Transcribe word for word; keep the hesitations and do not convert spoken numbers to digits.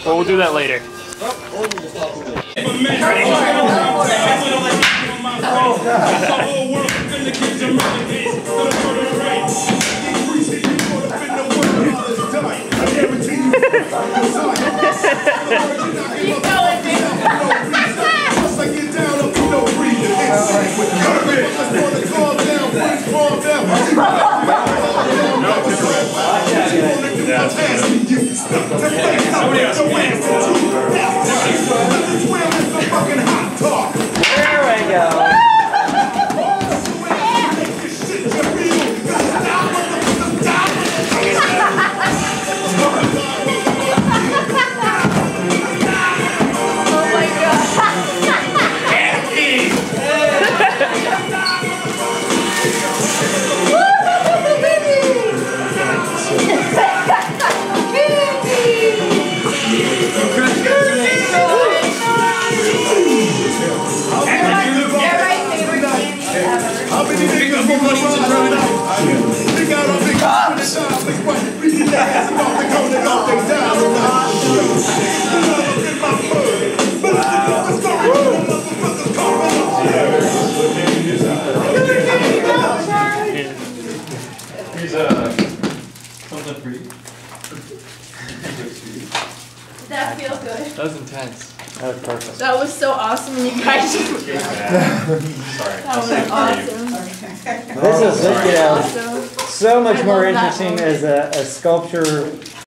But we'll do that later. There we go. Here's uh, something for you. Did that feel good? That was intense. That was perfect. That was so awesome, and you guys just. Sorry. That was awesome. This is, you know, Awesome. so much I more love that interesting moment. as a, a sculpture